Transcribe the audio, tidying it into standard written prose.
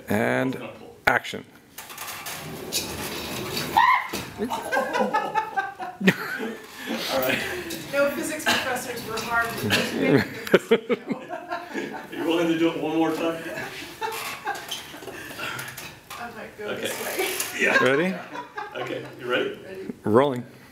And action. All right. No physics professors were hard. Are you willing to do it one more time? I might go this way. Yeah. Ready? Okay, you ready? Rolling.